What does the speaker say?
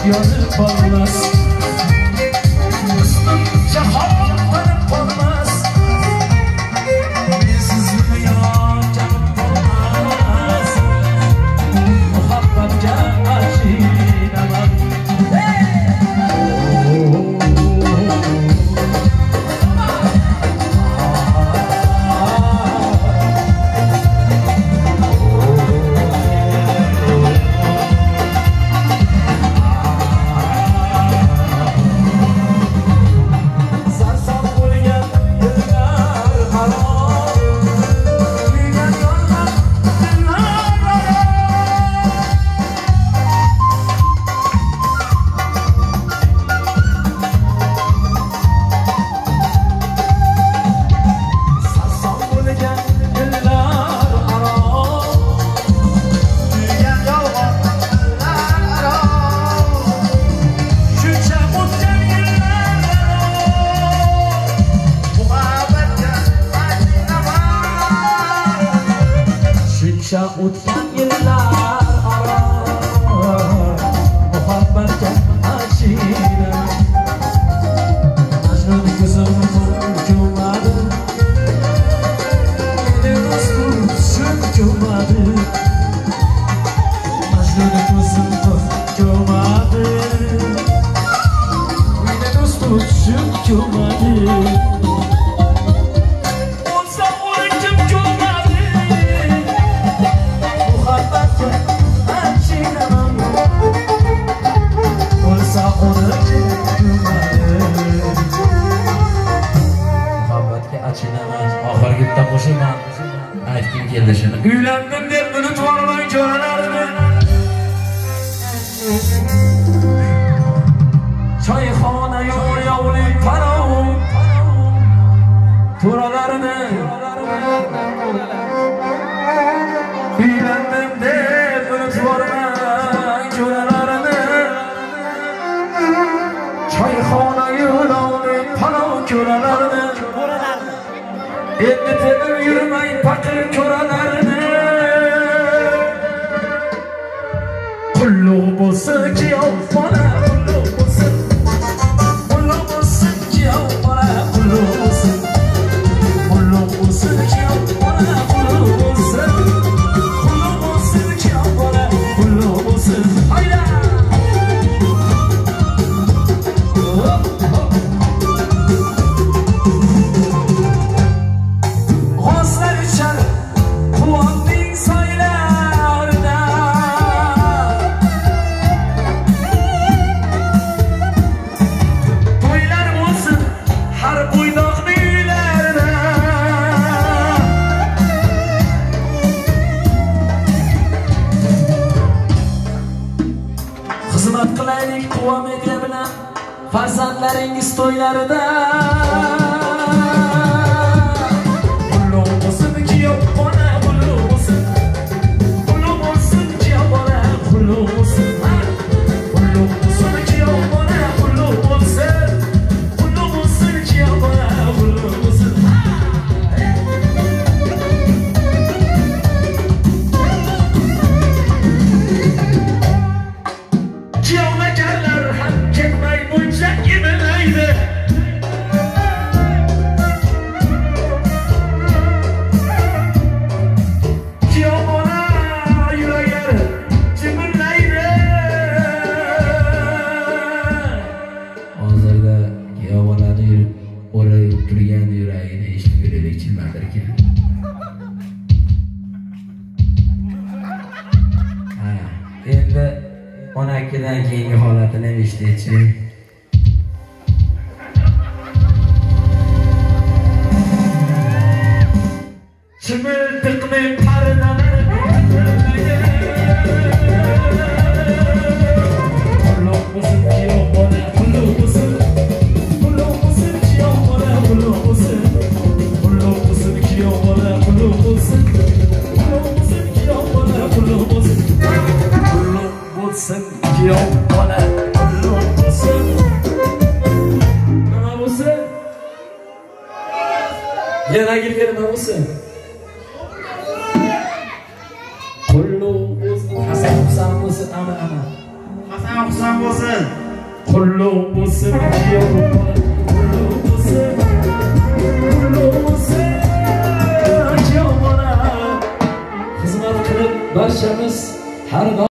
yonib qolmas jahon qanib qolmas mensiz dunyo jabib qolmas muhabbatga ashinaman o'tgan yillar aro muhabbatga ashina Majnun ko'zim ko'madi meni do'stim tushib ko'madi Majnun ko'zim ko'madi meni do'stim tushib ko'madi oxirgi bitta qo'shiq men aytgim keldi shuni uylandim deb unutib olmang jo'ralarni choyxona yo'yovli palov to'ralarini uylandim deb unutib olmang jo'ralarini choyxona yo'yovli palov ko'ralarini endi tepib yurmay paqir ko'ralarini qulluq bo'lsin kuyov bola qulluq bo'lsin kuyov bola qulluq bo'lsin kuyov bola qulluq bo'lsin kuyov bola qulluq bo'lsin hayda xizmat qilaylik Quva Media bilan farzandlaringiz to'ylarida qulluq bo'lsin kuyov bola qulluq bo'lsin kuyov bola qulluq bo'lsin kuyov bola qulluq bo'lsin kuyov bola qulluq bo'lsin endi 12 dan keyingi holatini eshitaychi. Chimildiqning pardalari qulluq bo'lsin kuyov bola qulluq bo'lsin kuyov bola qulluq bo'lsin kuyov bola qulluq bo'lsin kuyov bola qulluq bo'lsin kuyov bola qulluq bo'lsin nima bo'lsin yana girgan nima bo'lsin qulluq bo'lsin Hasan Husan bo'lsin ana Hasan Husan bo'lsin. Qulluq bo'lsin kuyovim bola. Qulluq bo'lsin. Qulluq bo'lsin kuyov bola. Xizmat qilib barchamiz har